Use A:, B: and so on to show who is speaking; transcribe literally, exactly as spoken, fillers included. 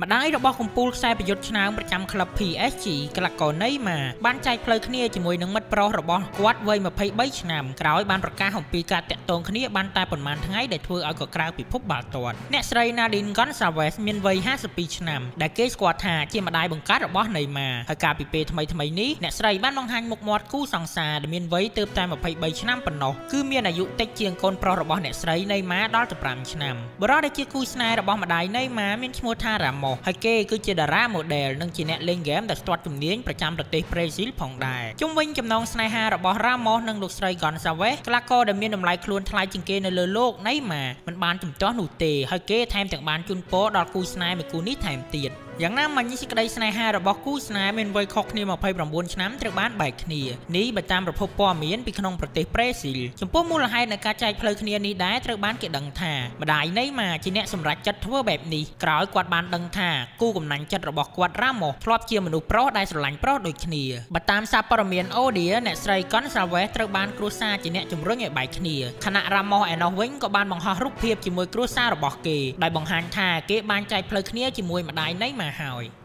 A: ម្ដាយរបស់កំពូលខ្សែប្រយុទ្ធឆ្នើមប្រចាំក្លឹប พี เอส จี ក្លាកូណេម៉ាបានចែកផ្លូវគ្នាជាមួយនឹងមិត្តប្រុសរបស់គាត់វ័យยี่สิบสามឆ្នាំក្រោយបានប្រកាសអំពីការតាក់ទងគ្នាបានតែប៉ុន្មានថ្ងៃដែលធ្វើឲ្យកក្រៅពិភពបាល់ទាត់អ្នកស្រី Nadine Gonçalves មានវ័យห้าสิบปีឆ្នាំដែលគេស្គាល់ថាជាម្ដាយបង្កើតរបស់ណេម៉ាហើយកាលពីពេលថ្មីៗនេះអ្នកស្រីបានបង្ហាញមុខមាត់គូសង្សារដែលមានវ័យទើបតែยี่สิบสามឆ្នាំប៉ុណ្ណោះគឺមានអាយុតិចជាងកូនប្រុសរបស់អ្នកស្រីណេម៉ាដល់ទៅห้าឆ្នាំបរិយាដែលជាគូស្នេហ៍របស់ម្ដាយណេម៉ាមានឈ្មោះថារ៉ាម៉ូសហើយគេគឺជាតារា model និងជាអ្នកលេងហ្គេមដែលស្ទាត់ជំនាញប្រចាំប្រទេសប្រេស៊ីលផងដែរជុំវិញចំណងស្នេហារបស់រ៉ាម៉ូសនិងលោកស្រី Gonçalves ក្លាករដែលមានតម្លៃខ្លួនថ្លៃជាងគេនៅលើលោកណេម៉ាមិនបានជំទាស់នោះទេហើយគេថែមទាំងបានជូនពរដល់គូស្នេហ៍មួយគូនេះថែមទៀតយ៉ាងណាមិញសេចក្តីស្នេហារបស់គូស្នេហ៍មានវ័យខុសគ្នាยี่สิบเก้าឆ្នាំត្រូវបានបែកគ្នានេះបើតាមប្រភពព័ត៌មានពីក្នុងប្រទេសប្រេស៊ីលចំពោះមូលហេតុនៃការចែកផ្លូវគ្នានេះដែរត្រូវបានគេដឹងថាម្ដាយណេម៉ាជាអ្នកសម្រេចចិត្តធ្វើបែបនេះក្រោយគាត់បានដឹងថាគូកំណាញ់ចិត្តរបស់គាត់រ៉ាម៉ូសធ្លាប់ជាមនុស្សប្រុសដែលស្រឡាញ់ប្រុសដូចគ្នាបើតាមសារព័ត៌មានអូឌីអ្នកស្រី Gonçalves ត្រូវបានគ្រួសារជាអ្នកជំរុញឲ្យបែកគ្នាខណៈរ៉ាម៉ូសឯណោះវិញក៏បានបង្ហោះរូបភាពជាមួយគ្រួសាររបស់គេដោយបង្ហាញថាគេបានចែកផ្លូវគ្នាជាមួយម្ដាយណេម៉ាហើយ